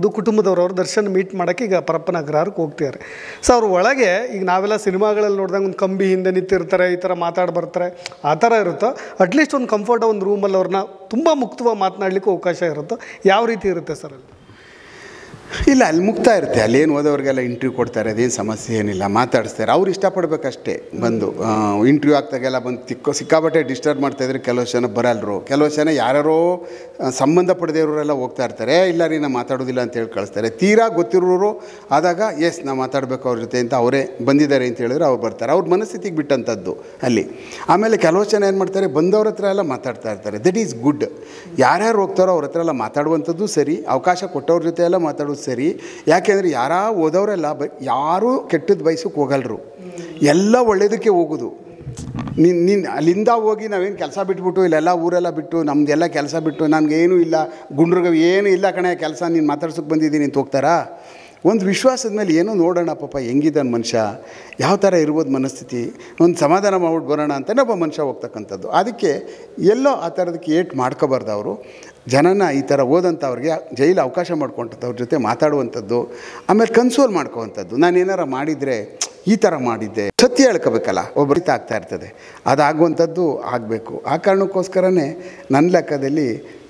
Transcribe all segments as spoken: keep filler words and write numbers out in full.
ಬಂದು ಕುಟುಂಬದವ್ರವ್ರು ದರ್ಶನ್ ಮೀಟ್ ಮಾಡೋಕ್ಕೆ ಈಗ ಪರಪ್ಪನ ಅಗ್ರಹಾರಕ್ಕೆ ಹೋಗ್ತಿದ್ದಾರೆ. ಸೊ ಅವ್ರ ಒಳಗೆ ಈಗ ನಾವೆಲ್ಲ ಸಿನಿಮಾಗಳಲ್ಲಿ ನೋಡಿದಂಗೆ ಒಂದು ಕಂಬಿ ಹಿಂದೆ ನಿಂತಿರ್ತಾರೆ, ಈ ಥರ ಮಾತಾಡಿ ಬರ್ತಾರೆ, ಆ ಥರ ಇರುತ್ತೋ ಅಟ್ಲೀಸ್ಟ್ ಒಂದು ಕಂಫರ್ಟ್ ಒಂದು ರೂಮಲ್ಲಿ ಅವ್ರನ್ನ ತುಂಬ ಮುಕ್ತವಾಗಿ ಮಾತನಾಡಲಿಕ್ಕೂ ಅವಕಾಶ ಇರುತ್ತೋ, ಯಾವ ರೀತಿ ಇರುತ್ತೆ ಸರ್ ಅಲ್ಲಿ? ಇಲ್ಲ, ಅಲ್ಲಿ ಮುಕ್ತ ಇರುತ್ತೆ. ಅಲ್ಲೇನು ಓದೋರಿಗೆಲ್ಲ ಇಂಟ್ರ್ಯೂ ಕೊಡ್ತಾರೆ, ಅದೇನು ಸಮಸ್ಯೆ ಏನಿಲ್ಲ, ಮಾತಾಡಿಸ್ತಾರೆ. ಅವ್ರು ಇಷ್ಟಪಡಬೇಕಷ್ಟೇ. ಬಂದು ಇಂಟ್ರ್ಯೂ ಆಗ್ತಾಗೆಲ್ಲ ಬಂದು ತಿಕ್ಕೋ ಸಿಕ್ಕಾಬಟ್ಟೆ ಡಿಸ್ಟರ್ಬ್ ಮಾಡ್ತಾಯಿದ್ರೆ ಕೆಲವು ಜನ ಬರಲ್ರು, ಕೆಲವು ಜನ ಯಾರೋ ಸಂಬಂಧಪಡದೇವರೆಲ್ಲ ಹೋಗ್ತಾ ಇರ್ತಾರೆ, ಇಲ್ಲ ರೀ ನಾ ಮಾತಾಡೋದಿಲ್ಲ ಅಂತೇಳಿ ಕಳಿಸ್ತಾರೆ. ತೀರಾ ಗೊತ್ತಿರೋರು ಆದಾಗ ಎಸ್ ನಾ ಮಾತಾಡಬೇಕು ಅವ್ರ ಜೊತೆ ಅಂತ ಅವರೇ ಬಂದಿದ್ದಾರೆ ಅಂತ ಹೇಳಿದ್ರೆ ಅವ್ರು ಬರ್ತಾರೆ. ಅವ್ರ ಮನಸ್ಥಿತಿಗೆ ಬಿಟ್ಟಂಥದ್ದು ಅಲ್ಲಿ. ಆಮೇಲೆ ಕೆಲವು ಜನ ಏನು ಮಾಡ್ತಾರೆ, ಬಂದವ್ರ ಹತ್ರ ಎಲ್ಲ ಮಾತಾಡ್ತಾ ಇರ್ತಾರೆ. That is good. ಯಾರ್ಯಾರು ಹೋಗ್ತಾರೋ ಅವ್ರ ಹತ್ರ ಎಲ್ಲ ಮಾತಾಡುವಂಥದ್ದು ಸರಿ, ಅವಕಾಶ ಕೊಟ್ಟವ್ರ ಜೊತೆ ಎಲ್ಲ ಮಾತಾಡೋದು ಸರಿ. ಯಾಕೆಂದರೆ ಯಾರಾ ಓದೋರೆಲ್ಲ ಬ ಯಾರೂ ಕೆಟ್ಟದ್ದು ಬಯಸೋಕ್ಕೆ ಹೋಗಲ್ರು, ಎಲ್ಲ ಒಳ್ಳೆಯದಕ್ಕೆ ಹೋಗೋದು. ನೀನು ನೀನು ಅಲ್ಲಿಂದ ಹೋಗಿ ನಾವೇನು ಕೆಲಸ ಬಿಟ್ಬಿಟ್ಟು ಇಲ್ಲೆಲ್ಲ ಊರೆಲ್ಲ ಬಿಟ್ಟು ನಮ್ಮದೆಲ್ಲ ಕೆಲಸ ಬಿಟ್ಟು ನನಗೇನೂ ಇಲ್ಲ, ಗುಂಡ್ರಿಗೆ ಏನೂ ಇಲ್ಲ ಕಣೆ ಕೆಲಸ, ನೀನು ಮಾತಾಡ್ಸೋಕ್ಕೆ ಬಂದಿದ್ದೀನಿ ಅಂತ ಹೋಗ್ತಾರಾ? ಒಂದು ವಿಶ್ವಾಸದ ಮೇಲೆ ಏನೋ ನೋಡೋಣ ಪಾಪ ಹೆಂಗಿದ್ದಾನೆ ಮನುಷ್ಯ, ಯಾವ ಥರ ಇರ್ಬೋದು ಮನಸ್ಥಿತಿ, ಒಂದು ಸಮಾಧಾನ ಮಾಡ್ಬಿಟ್ಟು ಬರೋಣ ಅಂತಲೇ ಒಬ್ಬ ಮನುಷ್ಯ ಹೋಗ್ತಕ್ಕಂಥದ್ದು. ಅದಕ್ಕೆ ಎಲ್ಲೋ ಆ ಥರದಕ್ಕೆ ಏಟ್ ಮಾಡ್ಕೋಬಾರ್ದು. ಅವರು ಜನನ ಈ ಥರ ಓದಂಥವ್ರಿಗೆ ಜೈಲು ಅವಕಾಶ ಮಾಡ್ಕೊಂಥದ್ದು, ಅವ್ರ ಜೊತೆ ಮಾತಾಡುವಂಥದ್ದು, ಆಮೇಲೆ ಕನ್ಸೋಲ್ ಮಾಡ್ಕೋವಂಥದ್ದು. ನಾನು ಏನಾರ ಮಾಡಿದರೆ ಈ ಥರ ಮಾಡಿದ್ದೆ, ಸತ್ಯ ಹೇಳ್ಕೋಬೇಕಲ್ಲ, ಒಬ್ಬರಿತ ಆಗ್ತಾ ಇರ್ತದೆ, ಅದಾಗುವಂಥದ್ದು ಆಗಬೇಕು. ಆ ಕಾರಣಕ್ಕೋಸ್ಕರನೇ ನನ್ನ ಲೆಕ್ಕದಲ್ಲಿ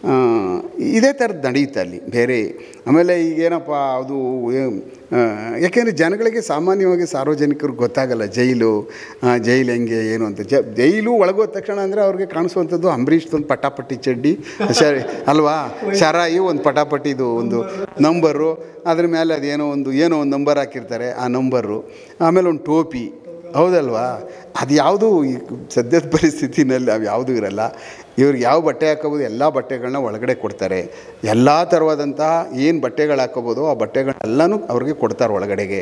ಇದೇ ಥರದ್ದು ನಡೆಯುತ್ತೆ ಅಲ್ಲಿ ಬೇರೆ. ಆಮೇಲೆ ಈಗೇನಪ್ಪ ಅದು ಯಾಕೆಂದರೆ ಜನಗಳಿಗೆ ಸಾಮಾನ್ಯವಾಗಿ ಸಾರ್ವಜನಿಕರಿಗೆ ಗೊತ್ತಾಗಲ್ಲ ಜೈಲು ಜೈಲು ಹೆಂಗೆ ಏನು ಅಂತ. ಜ ಜೈಲು ಒಳಗೋದ ತಕ್ಷಣ ಅಂದರೆ ಅವ್ರಿಗೆ ಕಾಣಿಸುವಂಥದ್ದು ಅಂಬರೀಷ್ದೊಂದು ಪಟಾಪಟ್ಟಿ ಚಡ್ಡಿ ಸರಿ ಅಲ್ವಾ, ಶರಾಯಿ ಒಂದು ಪಟಾಪಟ್ಟಿದು ಒಂದು ನಂಬರು, ಅದ್ರ ಮೇಲೆ ಅದೇನೋ ಒಂದು ಏನೋ ಒಂದು ನಂಬರ್ ಹಾಕಿರ್ತಾರೆ, ಆ ನಂಬರು, ಆಮೇಲೆ ಒಂದು ಟೋಪಿ, ಹೌದಲ್ವಾ? ಅದು ಯಾವುದೂ ಈ ಸದ್ಯದ ಪರಿಸ್ಥಿತಿನಲ್ಲಿ ಅವು ಯಾವುದೂ ಇರಲ್ಲ. ಇವ್ರಿಗೆ ಯಾವ ಬಟ್ಟೆ ಹಾಕೋಬೋದು ಎಲ್ಲ ಬಟ್ಟೆಗಳನ್ನ ಒಳಗಡೆ ಕೊಡ್ತಾರೆ. ಎಲ್ಲ ಥರವಾದಂತಹ ಏನು ಬಟ್ಟೆಗಳು ಹಾಕೋಬೋದು ಆ ಬಟ್ಟೆಗಳನ್ನೆಲ್ಲನೂ ಅವ್ರಿಗೆ ಕೊಡ್ತಾರೆ ಒಳಗಡೆಗೆ.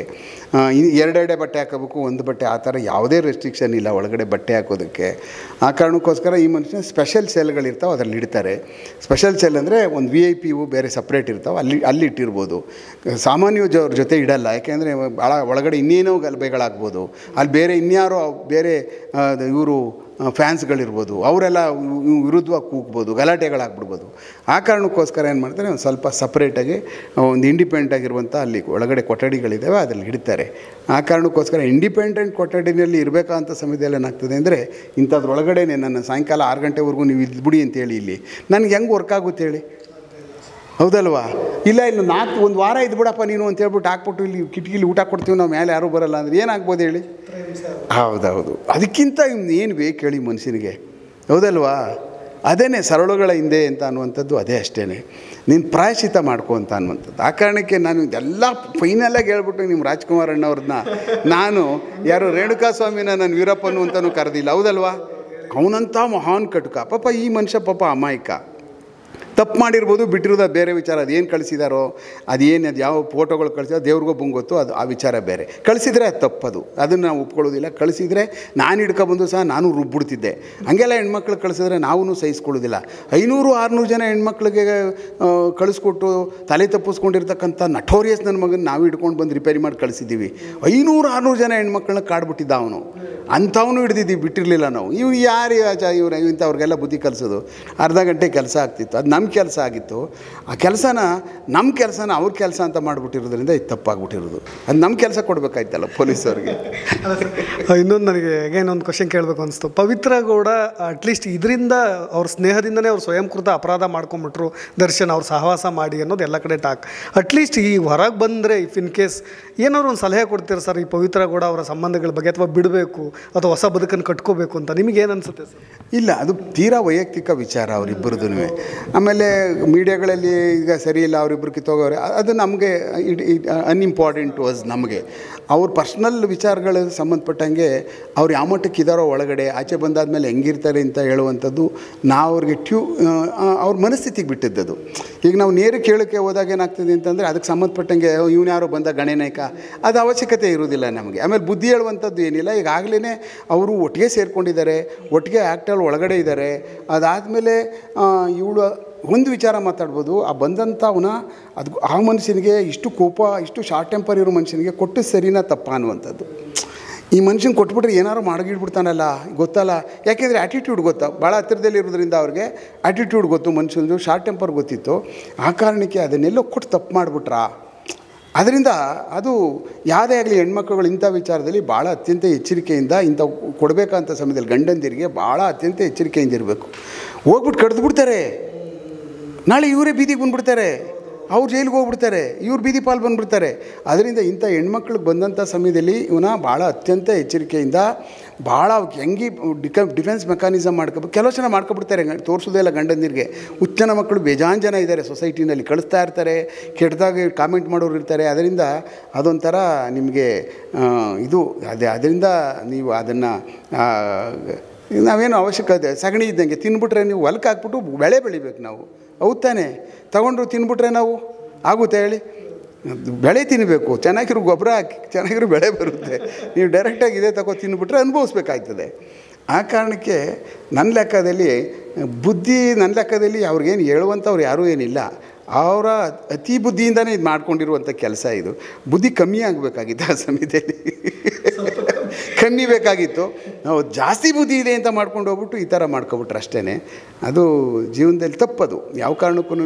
ಎರಡೆರಡೆ ಬಟ್ಟೆ ಹಾಕೋಬೇಕು, ಒಂದು ಬಟ್ಟೆ, ಆ ಥರ ಯಾವುದೇ ರೆಸ್ಟ್ರಿಕ್ಷನ್ ಇಲ್ಲ ಒಳಗಡೆ ಬಟ್ಟೆ ಹಾಕೋದಕ್ಕೆ. ಆ ಕಾರಣಕ್ಕೋಸ್ಕರ ಈ ಮನುಷ್ಯನ ಸ್ಪೆಷಲ್ ಸೆಲ್ಗಳಿರ್ತಾವೆ, ಅದರಲ್ಲಿ ಇಡ್ತಾರೆ. ಸ್ಪೆಷಲ್ ಸೆಲ್ ಅಂದರೆ ಒಂದು ವಿ ಐ ಪಿ ಯು ಬೇರೆ ಸಪ್ರೇಟ್ ಇರ್ತಾವೆ, ಅಲ್ಲಿ ಅಲ್ಲಿ ಇಟ್ಟಿರ್ಬೋದು. ಸಾಮಾನ್ಯ ಅವ್ರ ಜೊತೆ ಇಡಲ್ಲ, ಯಾಕೆಂದರೆ ಭಾಳ ಒಳಗಡೆ ಇನ್ನೇನೋ ಗಲಭೆಗಳಾಗ್ಬೋದು, ಅಲ್ಲಿ ಬೇರೆ ಇನ್ಯಾರೋ ಬೇರೆ ಇವರು ಫ್ಯಾನ್ಸ್ಗಳಿರ್ಬೋದು, ಅವರೆಲ್ಲ ವಿರುದ್ಧವಾಗಿ ಕೂಗ್ಬೋದು, ಗಲಾಟೆಗಳಾಗ್ಬಿಡ್ಬೋದು. ಆ ಕಾರಣಕ್ಕೋಸ್ಕರ ಏನು ಮಾಡ್ತಾರೆ, ಒಂದು ಸ್ವಲ್ಪ ಸಪ್ರೇಟಾಗಿ ಒಂದು ಇಂಡಿಪೆಂಡೆಂಟ್ ಆಗಿರುವಂಥ ಅಲ್ಲಿ ಒಳಗಡೆ ಕೊಠಡಿಗಳಿದ್ದಾವೆ, ಅದರಲ್ಲಿ ಇಡ್ತಾರೆ. ಆ ಕಾರಣಕ್ಕೋಸ್ಕರ ಇಂಡಿಪೆಂಡೆಂಟ್ ಕೊಠಡಿನಲ್ಲಿ ಇರಬೇಕಂತ ಸಮಯದಲ್ಲಿ ಏನಾಗ್ತದೆ ಅಂದರೆ, ಇಂಥದ್ರೊಳಗಡೆ ನನ್ನ ಸಾಯಂಕಾಲ ಆರು ಗಂಟೆವರೆಗೂ ನೀವು ಇದ್ಬಿಡಿ ಅಂತೇಳಿ ಇಲ್ಲಿ ನನಗೆ ಹೆಂಗೆ ವರ್ಕ್ ಆಗುತ್ತೆ ಹೇಳಿ, ಹೌದಲ್ವಾ? ಇಲ್ಲ ಇಲ್ಲ ನಾಲ್ಕು ಒಂದು ವಾರ ಇದ್ಬಿಡಪ್ಪ ನೀನು ಅಂತ ಹೇಳ್ಬಿಟ್ಟು ಹಾಕ್ಬಿಟ್ಟು ಇಲ್ಲಿ ಕಿಟಕಿಲಿ ಊಟ ಕೊಡ್ತೀವಿ ನಾವು, ಮೇಲೆ ಯಾರೂ ಬರಲ್ಲ ಅಂದರೆ ಏನಾಗ್ಬೋದು ಹೇಳಿ? ಹೌದೌದು. ಅದಕ್ಕಿಂತ ಏನು ಬೇಕು ಹೇಳಿ ಮನುಷ್ಯನಿಗೆ, ಹೌದಲ್ವಾ? ಅದೇ ಸರಳುಗಳ ಹಿಂದೆ ಅಂತ ಅನ್ನುವಂಥದ್ದು ಅದೇ ಅಷ್ಟೇ. ನೀನು ಪ್ರಾಯಶ್ಚಿತ್ತ ಮಾಡ್ಕೊ ಅಂತ ಅನ್ನುವಂಥದ್ದು. ಆ ಕಾರಣಕ್ಕೆ ನಾನು ಎಲ್ಲ ಫೈನಲಾಗಿ ಹೇಳ್ಬಿಟ್ಟು ನಿಮ್ಮ ರಾಜ್ಕುಮಾರ್ ಅಣ್ಣವ್ರನ್ನ ನಾನು ಯಾರು ರೇಣುಕಾ ಸ್ವಾಮಿನ ನಾನು ವೀರಪ್ಪನು ಅಂತಲೂ ಕರೆದಿಲ್ಲ, ಹೌದಲ್ವಾ? ಅವನಂಥ ಮಹಾನ್ ಕಟುಕ ಪಾಪ. ಈ ಮನುಷ್ಯ ಪಾಪ ಅಮಾಯಕ, ತಪ್ಪು ಮಾಡಿರ್ಬೋದು, ಬಿಟ್ಟಿರೋದು ಬೇರೆ ವಿಚಾರ. ಅದೇನು ಕಳಿಸಿದಾರೋ ಅದೇನು ಅದು ಯಾವ ಫೋಟೋಗಳು ಕಳಿಸಿರೋ ದೇವ್ರಿಗೂ ಬಂಗೊತ್ತು, ಅದು ಆ ವಿಚಾರ ಬೇರೆ. ಕಳಿಸಿದರೆ ಅದು ತಪ್ಪದು, ಅದನ್ನು ನಾವು ಒಪ್ಕೊಳ್ಳೋದಿಲ್ಲ. ಕಳಿಸಿದರೆ ನಾನು ಹಿಡ್ಕೊಬಂದು ಸಹ ನಾನು ರುಬ್ಬಿಡ್ತಿದ್ದೆ. ಹಾಗೆಲ್ಲ ಹೆಣ್ಮಕ್ಳು ಕಳಿಸಿದ್ರೆ ನಾವು ಸಹಿಸ್ಕೊಳ್ಳೋದಿಲ್ಲ. ಐನೂರು ಆರುನೂರು ಜನ ಹೆಣ್ಮಕ್ಳಿಗೆ ಕಳಿಸ್ಕೊಟ್ಟು ತಲೆ ತಪ್ಪಿಸ್ಕೊಂಡಿರ್ತಕ್ಕಂಥ ನಟೋರಿಯಸ್ ನನ್ನ ಮಗನ ನಾವು ಹಿಡ್ಕೊಂಡು ಬಂದು ರಿಪೇರಿ ಮಾಡಿ ಕಳಿಸಿದ್ದೀವಿ. ಐನೂರು ಆರುನೂರು ಜನ ಹೆಣ್ಮಕ್ಳನ್ನ ಕಾಡ್ಬಿಟ್ಟಿದ್ದ ಅವನು, ಅಂಥವನು ಹಿಡ್ದಿದ್ದೀವಿ, ಬಿಟ್ಟಿರಲಿಲ್ಲ ನಾವು. ಇವ್ರು ಯಾರು ಇವ್ರು ಇಂಥವ್ರಿಗೆಲ್ಲ ಬುದ್ಧಿ ಕಲಿಸೋದು ಅರ್ಧ ಗಂಟೆ ಕೆಲಸ ಆಗ್ತಿತ್ತು, ಅದು ನಮ್ಮ ಕೆಲಸ ಆಗಿತ್ತು. ಆ ಕೆಲಸನ ನಮ್ಮ ಕೆಲಸನ ಅವ್ರ ಕೆಲಸ ಅಂತ ಮಾಡಿಬಿಟ್ಟಿರೋದ್ರಿಂದ ಇದು ತಪ್ಪಾಗ್ಬಿಟ್ಟಿರೋದು. ಅದು ನಮ್ಮ ಕೆಲಸ ಕೊಡಬೇಕಾಯ್ತಲ್ಲ ಪೊಲೀಸವ್ರಿಗೆ. ಇನ್ನೊಂದು ನನಗೆ ಹೇಗೆ ಇನ್ನೊಂದು ಕ್ವಶನ್ ಕೇಳಬೇಕು ಅನಿಸ್ತು. ಪವಿತ್ರ ಗೌಡ ಅಟ್ಲೀಸ್ಟ್ ಇದರಿಂದ ಅವ್ರ ಸ್ನೇಹದಿಂದನೇ ಅವ್ರು ಸ್ವಯಂಕೃತ ಅಪರಾಧ ಮಾಡ್ಕೊಂಬಿಟ್ರು ದರ್ಶನ್, ಅವ್ರು ಸಹವಾಸ ಮಾಡಿ ಅನ್ನೋದು ಎಲ್ಲ ಕಡೆ ಟಾಕ್. ಅಟ್ಲೀಸ್ಟ್ ಈ ಹೊರಗೆ ಬಂದರೆ ಇಫ್ ಇನ್ ಕೇಸ್ ಏನಾದ್ರು ಒಂದು ಸಲಹೆ ಕೊಡ್ತೀರ ಸರ್ ಈ ಪವಿತ್ರ ಗೌಡ ಅವರ ಸಂಬಂಧಗಳ ಬಗ್ಗೆ, ಅಥವಾ ಬಿಡಬೇಕು ಅಥವಾ ಹೊಸ ಬದುಕನ್ನು ಕಟ್ಕೋಬೇಕು ಅಂತ ನಿಮಗೇನು ಅನಿಸುತ್ತೆ ಸರ್? ಇಲ್ಲ, ಅದು ತೀರಾ ವೈಯಕ್ತಿಕ ವಿಚಾರ ಅವರಿಬ್ಬರದ್ದು. ಆಮೇಲೆ ಮೀಡಿಯಾಗಳಲ್ಲಿ ಈಗ ಸರಿ ಇಲ್ಲ ಅವರಿಬ್ಬರು ಕಿತ್ತೋಗೋರೆ, ಅದು ನಮಗೆ ಇಟ್ ಇಟ್ ಅನ್ಇಂಪಾರ್ಟೆಂಟ್ ವಾಸ್ ನಮಗೆ. ಅವ್ರ ಪರ್ಸ್ನಲ್ ವಿಚಾರಗಳಿಗೆ ಸಂಬಂಧಪಟ್ಟಂಗೆ ಅವ್ರು ಯಾವ ಮಟ್ಟಕ್ಕೆ ಇದ್ದಾರೋ ಒಳಗಡೆ, ಆಚೆ ಬಂದಾದಮೇಲೆ ಹೆಂಗಿರ್ತಾರೆ ಅಂತ ಹೇಳುವಂಥದ್ದು ನಾವು ಅವ್ರಿಗೆ ಟ್ಯೂ ಅವ್ರ ಮನಸ್ಥಿತಿಗೆ ಬಿಟ್ಟಿದ್ದದು. ಈಗ ನಾವು ನೇರ ಕೇಳೋಕ್ಕೆ ಹೋದಾಗ ಏನಾಗ್ತದೆ ಅಂತಂದರೆ ಅದಕ್ಕೆ ಸಂಬಂಧಪಟ್ಟಂಗೆ ಇವ್ನು ಯಾರೋ ಬಂದ ಗಣನಾಯಕ, ಅದು ಅವಶ್ಯಕತೆ ಇರೋದಿಲ್ಲ ನಮಗೆ. ಆಮೇಲೆ ಬುದ್ಧಿ ಹೇಳುವಂಥದ್ದು ಏನಿಲ್ಲ. ಈಗಾಗಲೇ ಅವರು ಒಟ್ಟಿಗೆ ಸೇರಿಕೊಂಡಿದ್ದಾರೆ, ಒಟ್ಟಿಗೆ ಆ್ಯಕ್ಟಲ್ಲಿ ಒಳಗಡೆ ಇದ್ದಾರೆ. ಅದಾದಮೇಲೆ ಇವಳು ಒಂದು ವಿಚಾರ ಮಾತಾಡ್ಬೋದು, ಆ ಬಂದಂಥವನ್ನ ಅದು ಆ ಮನುಷ್ಯನಿಗೆ ಇಷ್ಟು ಕೋಪ, ಇಷ್ಟು ಶಾರ್ಟ್ ಟೆಂಪರ್ ಇರೋ ಮನುಷ್ಯನಿಗೆ ಕೊಟ್ಟು ಸರಿನಾ ತಪ್ಪ ಅನ್ನುವಂಥದ್ದು. ಈ ಮನುಷ್ಯನ ಕೊಟ್ಬಿಟ್ರೆ ಏನಾರು ಮಾಡಿಗಿಡ್ಬಿಡ್ತಾನಲ್ಲ ಗೊತ್ತಲ್ಲ, ಯಾಕೆಂದರೆ ಆ್ಯಟಿಟ್ಯೂಡ್ ಗೊತ್ತಾ, ಭಾಳ ಹತ್ತಿರದಲ್ಲಿ ಇರೋದ್ರಿಂದ ಅವ್ರಿಗೆ ಆ್ಯಟಿಟ್ಯೂಡ್ ಗೊತ್ತು, ಮನುಷ್ಯನದು ಶಾರ್ಟ್ ಟೆಂಪರ್ ಗೊತ್ತಿತ್ತು. ಆ ಕಾರಣಕ್ಕೆ ಅದನ್ನೆಲ್ಲೋ ಕೊಟ್ಟು ತಪ್ಪು ಮಾಡಿಬಿಟ್ರಾ. ಅದರಿಂದ ಅದು ಯಾವುದೇ ಆಗಲಿ ಹೆಣ್ಮಕ್ಳುಗಳು ಇಂಥ ವಿಚಾರದಲ್ಲಿ ಭಾಳ ಅತ್ಯಂತ ಎಚ್ಚರಿಕೆಯಿಂದ ಇಂಥ ಕೊಡಬೇಕಂತ ಸಮಯದಲ್ಲಿ ಗಂಡಂದಿರಿಗೆ ಭಾಳ ಅತ್ಯಂತ ಎಚ್ಚರಿಕೆಯಿಂದ ಇರಬೇಕು. ಹೋಗ್ಬಿಟ್ಟು ಕಡ್ದು ಬಿಡ್ತಾರೆ, ನಾಳೆ ಇವರೇ ಬೀದಿಗೆ ಬಂದುಬಿಡ್ತಾರೆ, ಅವ್ರು ಜೈಲಿಗೆ ಹೋಗ್ಬಿಡ್ತಾರೆ, ಇವ್ರು ಬೀದಿ ಪಾಲು ಬಂದುಬಿಡ್ತಾರೆ. ಅದರಿಂದ ಇಂಥ ಹೆಣ್ಮಕ್ಳಿಗೆ ಬಂದಂಥ ಸಮಯದಲ್ಲಿ ಇವನ ಭಾಳ ಅತ್ಯಂತ ಎಚ್ಚರಿಕೆಯಿಂದ ಭಾಳ ಹೆಂಗೆ ಡಿಕ ಡಿಫೆನ್ಸ್ ಮೆಕ್ಯಾನಿಸಮ್ ಮಾಡ್ಕೊಬೇಕು. ಕೆಲವು ಜನ ಮಾಡ್ಕೊಬಿಡ್ತಾರೆ, ತೋರಿಸೋದೇ ಇಲ್ಲ ಗಂಡಂದಿರಿಗೆ. ಹುಚ್ಚನ ಮಕ್ಕಳು ಬೇಜಾನ್ ಜನ ಇದ್ದಾರೆ ಸೊಸೈಟಿನಲ್ಲಿ, ಕಳಿಸ್ತಾ ಇರ್ತಾರೆ, ಕೆಟ್ಟದಾಗಿ ಕಾಮೆಂಟ್ ಮಾಡೋರು ಇರ್ತಾರೆ. ಅದರಿಂದ ಅದೊಂಥರ ನಿಮಗೆ ಇದು ಅದೇ ಅದರಿಂದ ನೀವು ಅದನ್ನು ನಾವೇನು ಅವಶ್ಯಕತೆ ಸಗಣಿ ಇದ್ದಂಗೆ ತಿಂದ್ಬಿಟ್ರೆ ನೀವು ಹೊಲಕ್ಕೆ ಹಾಕ್ಬಿಟ್ಟು ಬೆಳೆ ಬೆಳಿಬೇಕು ನಾವು, ಹೌದು ತಾನೇ? ತೊಗೊಂಡ್ರು ತಿಂದ್ಬಿಟ್ರೆ ನಾವು ಆಗುತ್ತೆ ಹೇಳಿ? ಬೆಳೆ ತಿನ್ನಬೇಕು, ಚೆನ್ನಾಗಿರೋ ಗೊಬ್ಬರ ಹಾಕಿ ಚೆನ್ನಾಗಿರೋ ಬೆಳೆ ಬರುತ್ತೆ. ನೀವು ಡೈರೆಕ್ಟಾಗಿ ಇದೇ ತಗೋ ತಿಂದ್ಬಿಟ್ರೆ ಅನುಭವಿಸ್ಬೇಕಾಯ್ತದೆ. ಆ ಕಾರಣಕ್ಕೆ ನನ್ನ ಲೆಕ್ಕದಲ್ಲಿ ಬುದ್ಧಿ ನನ್ನ ಲೆಕ್ಕದಲ್ಲಿ ಅವ್ರಿಗೇನು ಹೇಳುವಂಥವ್ರು ಯಾರೂ ಏನಿಲ್ಲ, ಅವರ ಅತಿ ಬುದ್ಧಿಯಿಂದನೇ ಇದು ಮಾಡ್ಕೊಂಡಿರುವಂಥ ಕೆಲಸ. ಇದು ಬುದ್ಧಿ ಕಮ್ಮಿ ಆಗಬೇಕಾಗಿತ್ತು ಆ ಸಮಯದಲ್ಲಿ, ಕಮ್ಮಿ ಬೇಕಾಗಿತ್ತು. ನಾವು ಜಾಸ್ತಿ ಬುದ್ಧಿ ಇದೆ ಅಂತ ಮಾಡ್ಕೊಂಡು ಹೋಗ್ಬಿಟ್ಟು ಈ ಥರ ಮಾಡ್ಕೊಬಿಟ್ರೆ ಅಷ್ಟೇ. ಅದು ಜೀವನದಲ್ಲಿ ತಪ್ಪದು. ಯಾವ ಕಾರಣಕ್ಕೂ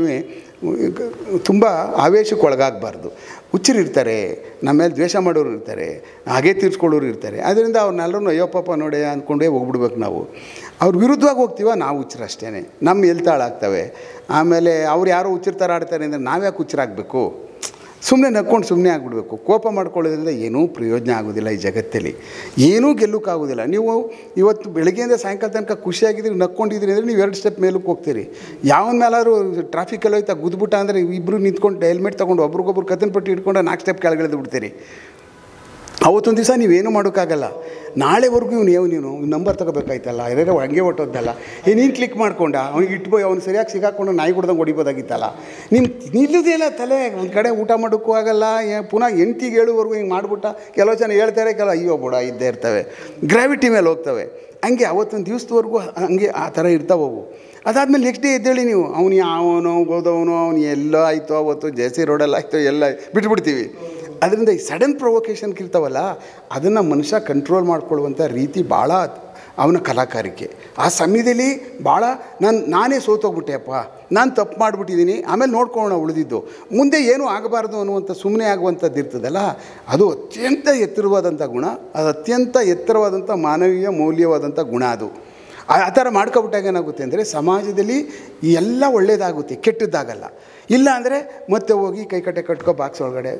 ತುಂಬ ಆವೇಶಕ್ಕೆ ಒಳಗಾಗಬಾರ್ದು. ಹುಚ್ಚರಿರ್ತಾರೆ, ನಮ್ಮ ಮೇಲೆ ದ್ವೇಷ ಮಾಡೋರು ಇರ್ತಾರೆ, ಹಾಗೆ ತೀರ್ಸ್ಕೊಳ್ಳೋರು ಇರ್ತಾರೆ. ಅದರಿಂದ ಅವ್ರನ್ನೆಲ್ಲರೂ ಅಯ್ಯೋ ಪಾಪ ನೋಡೆ ಅಂದ್ಕೊಂಡೇ ಹೋಗ್ಬಿಡ್ಬೇಕು ನಾವು. ಅವ್ರ ವಿರುದ್ಧವಾಗಿ ಹೋಗ್ತೀವ ನಾವು ಹುಚ್ಚರು ಅಷ್ಟೇ, ನಮ್ಮ ಎಲ್ತಾಳಾಗ್ತವೆ. ಆಮೇಲೆ ಅವ್ರು ಯಾರೋ ಹುಚ್ಚರು ಆಡ್ತಾರೆ ಅಂದರೆ ನಾವ್ಯಾಕೆ ಹುಚ್ಚರಾಗಬೇಕು? ಸುಮ್ಮನೆ ನಕ್ಕೊಂಡು ಸುಮ್ಮನೆ ಆಗಿಬಿಡ್ಬೇಕು. ಕೋಪ ಮಾಡ್ಕೊಳ್ಳೋದ್ರಿಂದ ಏನೂ ಪ್ರಯೋಜನ ಆಗೋದಿಲ್ಲ ಈ ಜಗತ್ತಲ್ಲಿ, ಏನೂ ಗೆಲ್ಲೋಕ್ಕಾಗೋದಿಲ್ಲ. ನೀವು ಇವತ್ತು ಬೆಳಗ್ಗೆಯಿಂದ ಸಾಯಂಕಾಲ ತನಕ ಖುಷಿಯಾಗಿದ್ದೀರಿ, ನಕ್ಕೊಂಡಿದ್ದೀರಿ ಅಂದರೆ ನೀವು ಎರಡು ಸ್ಟೆಪ್ ಮೇಲಕ್ಕೆ ಹೋಗ್ತೀರಿ. ಯಾವನ ಮೇಲಾದ್ರು ಟ್ರಾಫಿಕಲ್ಲಿ ಹೋಯ್ತಾ ಗುದ್ಬಿಟ್ಟ ಅಂದರೆ ಇಬ್ಬರು ನಿಂತ್ಕೊಂಡು ಹೆಲ್ಮೆಟ್ ತೊಗೊಂಡು ಒಬ್ರಿಗೊಬ್ರು ಕತ್ತನ ಪಟ್ಟಿ ಇಟ್ಕೊಂಡು ನಾಲ್ಕು ಸ್ಟೆಪ್ ಕೆಳಗಿಳಿದು ಬಿಡ್ತೀರಿ. ಅವತ್ತೊಂದು ದಿವಸ ನೀವೇನು ಮಾಡೋಕ್ಕಾಗಲ್ಲ. ನಾಳೆವರೆಗೂ ಇವನು ಯಾವ ನೀನು ನಂಬರ್ ತೊಗೋಬೇಕಾಯ್ತಲ್ಲ, ಯಾರ್ಯಾರೋ ಹಂಗೆ ಹೊಟ್ಟೋದಲ್ಲ, ಏ ನೀನು ಕ್ಲಿಕ್ ಮಾಡ್ಕೊಂಡ ಅವ್ನಿಗೆ ಇಟ್ಬೋಯ್ ಅವ್ನು ಸರಿಯಾಗಿ ಸಿಗಾಕೊಂಡು ನಾಯಿ ಕೊಡ್ದಂಗೆ ಹೊಡಿಬೋದಾಗಿತ್ತಲ್ಲ. ನೀನು ನಿಲ್ಲುವುದೇ ಇಲ್ಲ ತಲೆ, ಒಂದು ಕಡೆ ಊಟ ಮಾಡೋಕ್ಕೂ ಆಗಲ್ಲ. ಪುನಃ ಎಂಟಿಗೆ ಏಳುವರೆಗೂ ಹಿಂಗೆ ಮಾಡಿಬಿಟ್ಟ. ಕೆಲವು ಜನ ಹೇಳ್ತಾರೆ, ಕೆಲವು ಅಯ್ಯೋ ಬುಡ ಇದ್ದೇ ಇರ್ತವೆ, ಗ್ರಾವಿಟಿ ಮೇಲೆ ಹೋಗ್ತವೆ. ಹಂಗೆ ಅವತ್ತೊಂದು ದಿವಸದವರೆಗೂ ಹಂಗೆ ಆ ಥರ ಇರ್ತಾವವು. ಅದಾದಮೇಲೆ ನೆಕ್ಸ್ಟ್ ಡೇ ಎದ್ದೇಳಿ ನೀವು ಅವನು ಯಾವನೋ ಹೋದವನು ಅವನು ಎಲ್ಲೋ ಆಯಿತು, ಅವತ್ತು ಜೆ ಸಿ ರೋಡಲ್ಲಿ ಆಯಿತು, ಎಲ್ಲ ಬಿಟ್ಬಿಡ್ತೀವಿ. ಅದರಿಂದ ಈ ಸಡನ್ ಪ್ರೊವೊಕೇಶನ್ಗೆ ಇರ್ತಾವಲ್ಲ, ಅದನ್ನು ಮನುಷ್ಯ ಕಂಟ್ರೋಲ್ ಮಾಡ್ಕೊಳ್ಳುವಂಥ ರೀತಿ ಭಾಳ ಅವನ ಕಲಾಕಾರಿಕೆ. ಆ ಸಮಯದಲ್ಲಿ ಭಾಳ ನಾನು ನಾನೇ ಸೋತೋಗ್ಬಿಟ್ಟೆಯಪ್ಪ, ನಾನು ತಪ್ಪು ಮಾಡಿಬಿಟ್ಟಿದ್ದೀನಿ, ಆಮೇಲೆ ನೋಡ್ಕೊಳ್ಳೋಣ ಉಳಿದಿದ್ದು, ಮುಂದೆ ಏನೂ ಆಗಬಾರ್ದು ಅನ್ನುವಂಥ ಸುಮ್ಮನೆ ಆಗುವಂಥದ್ದು ಇರ್ತದಲ್ಲ, ಅದು ಅತ್ಯಂತ ಎತ್ತರವಾದಂಥ ಗುಣ. ಅದು ಅತ್ಯಂತ ಎತ್ತರವಾದಂಥ ಮಾನವೀಯ ಮೌಲ್ಯವಾದಂಥ ಗುಣ. ಅದು ಆ ಥರ ಮಾಡ್ಕೊಬಿಟ್ಟಾಗ ಏನಾಗುತ್ತೆ ಅಂದರೆ ಸಮಾಜದಲ್ಲಿ ಎಲ್ಲ ಒಳ್ಳೆಯದಾಗುತ್ತೆ, ಕೆಟ್ಟದ್ದಾಗಲ್ಲ. ಇಲ್ಲ ಅಂದರೆ ಮತ್ತೆ ಹೋಗಿ ಕೈ ಕಟ್ಟೆ ಕಟ್ಕೊ ಬಾಕ್ಸ್ ಒಳಗಡೆ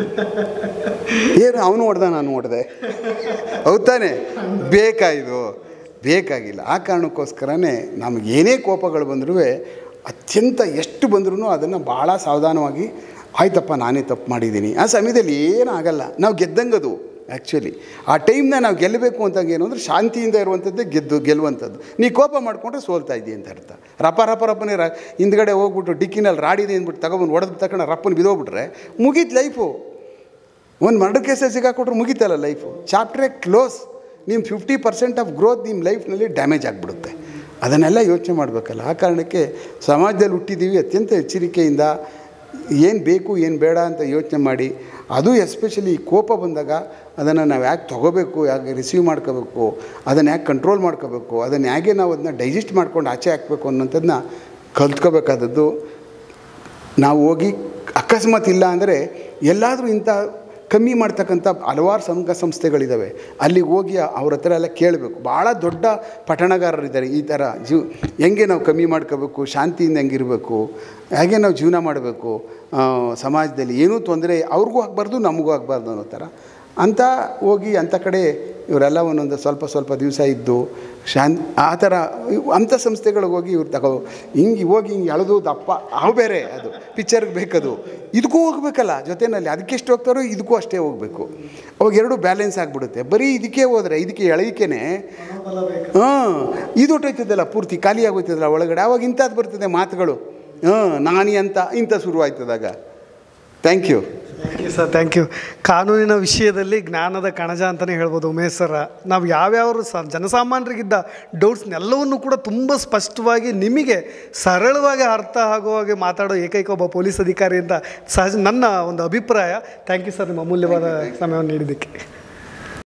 ಏನು ಅವನು ಹೊಡೆದ ನಾನು ಹೊಡೆದೆ, ಹೌದಾನೆ? ಬೇಕಾಯಿತು ಬೇಕಾಗಿಲ್ಲ. ಆ ಕಾರಣಕ್ಕೋಸ್ಕರನೇ ನಮಗೆ ಏನೇ ಕೋಪಗಳು ಬಂದರೂ ಅತ್ಯಂತ ಎಷ್ಟು ಬಂದ್ರೂ ಅದನ್ನು ಭಾಳ ಸಾವಧಾನವಾಗಿ ಆಯ್ತಪ್ಪ ನಾನೇ ತಪ್ಪು ಮಾಡಿದ್ದೀನಿ. ಆ ಸಮಯದಲ್ಲಿ ಏನೂ ಆಗಲ್ಲ, ನಾವು ಗೆದ್ದಂಗದು. ಆ್ಯಕ್ಚುಲಿ ಆ ಟೈಮ್ನ ನಾವು ಗೆಲ್ಲಬೇಕು ಅಂತಂಗೆ ಏನು ಅಂದರೆ ಶಾಂತಿಯಿಂದ ಇರುವಂಥದ್ದೇ ಗೆದ್ದು ಗೆಲ್ಲುವಂಥದ್ದು. ನೀ ಕೋಪ ಮಾಡಿಕೊಂಡ್ರೆ ಸೋಲ್ತಾ ಇದ್ದೀಯ ಅಂತ ಅರ್ಥ. ರಪ್ಪ ರಪ್ಪ ರಪ್ಪನೇ ರ ಹಿಂದ್ಗಡೆ ಹೋಗ್ಬಿಟ್ಟು ಡಿಕ್ಕಿನಲ್ಲಿ ರಾಡಿದೆ ಅಂದ್ಬಿಟ್ಟು ತಗೊಬಂದು ಹೊಡೆದ ತಕ್ಷಣ ರಪ್ಪನ ಬಿದ್ದೋಗ್ಬಿಟ್ರೆ ಮುಗೀತು ಲೈಫು. ಒಂದು ಮರ್ಡರ್ ಕೇಸಲ್ಲಿ ಸಿಗಾಕೊಟ್ರೆ ಮುಗೀತಲ್ಲ ಲೈಫು, ಚಾಪ್ಟ್ರೇ ಕ್ಲೋಸ್. ನಿಮ್ಮ ಫಿಫ್ಟಿ ಪರ್ಸೆಂಟ್ ಆಫ್ ಗ್ರೋತ್ ನಿಮ್ಮ ಲೈಫ್ನಲ್ಲಿ ಡ್ಯಾಮೇಜ್ ಆಗಿಬಿಡುತ್ತೆ. ಅದನ್ನೆಲ್ಲ ಯೋಚನೆ ಮಾಡಬೇಕಲ್ಲ. ಆ ಕಾರಣಕ್ಕೆ ಸಮಾಜದಲ್ಲಿ ಹುಟ್ಟಿದ್ದೀವಿ, ಅತ್ಯಂತ ಎಚ್ಚರಿಕೆಯಿಂದ ಏನು ಬೇಕು ಏನು ಬೇಡ ಅಂತ ಯೋಚನೆ ಮಾಡಿ, ಅದು ಎಸ್ಪೆಷಲಿ ಕೋಪ ಬಂದಾಗ ಅದನ್ನು ನಾವು ಯಾಕೆ ತೊಗೋಬೇಕು, ಯಾಕೆ ರಿಸೀವ್ ಮಾಡ್ಕೋಬೇಕು, ಅದನ್ನು ಯಾಕೆ ಕಂಟ್ರೋಲ್ ಮಾಡ್ಕೋಬೇಕು, ಅದನ್ನು ಹೇಗೆ ನಾವು ಅದನ್ನ ಡೈಜೆಸ್ಟ್ ಮಾಡ್ಕೊಂಡು ಆಚೆ ಹಾಕಬೇಕು ಅನ್ನೋಂಥದ್ದನ್ನ ಕಲ್ತ್ಕೋಬೇಕಾದದ್ದು. ನಾವು ಹೋಗಿ ಅಕಸ್ಮಾತ್ ಇಲ್ಲ ಅಂದರೆ ಎಲ್ಲಾದರೂ ಇಂಥ ಕಮ್ಮಿ ಮಾಡ್ತಕ್ಕಂಥ ಹಲವಾರು ಸಂಘ ಸಂಸ್ಥೆಗಳಿದ್ದಾವೆ, ಅಲ್ಲಿಗೆ ಹೋಗಿ ಅವ್ರ ಹತ್ರ ಎಲ್ಲ ಕೇಳಬೇಕು. ಭಾಳ ದೊಡ್ಡ ಪಠಣಗಾರರಿದ್ದಾರೆ ಈ ಥರ ಜೀವ ಹೆಂಗೆ ನಾವು ಕಮ್ಮಿ ಮಾಡ್ಕೋಬೇಕು, ಶಾಂತಿಯಿಂದ ಹೆಂಗಿರಬೇಕು, ಹೇಗೆ ನಾವು ಜೀವನ ಮಾಡಬೇಕು, ಸಮಾಜದಲ್ಲಿ ಏನೂ ತೊಂದರೆ ಅವ್ರಿಗೂ ಆಗಬಾರ್ದು ನಮಗೂ ಆಗಬಾರ್ದು ಅನ್ನೋ ಥರ ಅಂತ ಹೋಗಿ ಅಂಥ ಕಡೆ ಇವರೆಲ್ಲ ಒಂದೊಂದು ಸ್ವಲ್ಪ ಸ್ವಲ್ಪ ದಿವಸ ಇದ್ದು ಶಾನ್ ಆ ಥರ ಅಂಥ ಸಂಸ್ಥೆಗಳಿಗೆ ಹೋಗಿ ಇವ್ರು ತಗೋ ಹಿಂಗೆ ಹೋಗಿ ಹಿಂಗೆ ಎಳೆದು ದಪ್ಪ ಅವು ಬೇರೆ, ಅದು ಪಿಕ್ಚರ್ಗೆ ಬೇಕದು, ಇದಕ್ಕೂ ಹೋಗ್ಬೇಕಲ್ಲ ಜೊತೆಯಲ್ಲಿ. ಅದಕ್ಕೆ ಎಷ್ಟು ಹೋಗ್ತಾರೋ ಇದಕ್ಕೂ ಅಷ್ಟೇ ಹೋಗಬೇಕು. ಅವಾಗ ಎರಡು ಬ್ಯಾಲೆನ್ಸ್ ಆಗಿಬಿಡುತ್ತೆ. ಬರೀ ಇದಕ್ಕೆ ಹೋದರೆ ಇದಕ್ಕೆ ಎಳೆಯಿಕೆನೆ ಹಾಂ ಇದು ಹೊಟ್ಟೋಯ್ತದಲ್ಲ, ಪೂರ್ತಿ ಖಾಲಿ ಆಗೋಯ್ತದಲ್ಲ ಒಳಗಡೆ. ಆವಾಗ ಇಂಥದ್ದು ಬರ್ತದೆ ಮಾತುಗಳು, ಹಾಂ ನಾನಿ ಅಂತ ಇಂಥ ಶುರುವಾಯ್ತದಾಗ. Thank you thank you sir, thank you. ಕಾನೂನಿನ ವಿಷಯದಲ್ಲಿ ಜ್ಞಾನದ ಕಣಜ ಅಂತಲೇ ಹೇಳ್ಬೋದು ಉಮೇಶ್ ಸರ. ನಾವು ಯಾವ್ಯಾವ ಸ ಜನಸಾಮಾನ್ಯರಿಗಿದ್ದ ಡೌಟ್ಸ್ನೆಲ್ಲವನ್ನು ಕೂಡ ತುಂಬ ಸ್ಪಷ್ಟವಾಗಿ ನಿಮಗೆ ಸರಳವಾಗಿ ಅರ್ಥ ಆಗುವಾಗೆ ಮಾತಾಡೋ ಏಕೈಕ ಒಬ್ಬ ಪೊಲೀಸ್ ಅಧಿಕಾರಿ ಅಂತ ಸಹಜ ನನ್ನ ಒಂದು ಅಭಿಪ್ರಾಯ. ಥ್ಯಾಂಕ್ ಯು ಸರ್, ನಿಮ್ಮ ಅಮೂಲ್ಯವಾದ ಸಮಯವನ್ನು ನೀಡಿದ್ದಕ್ಕೆ.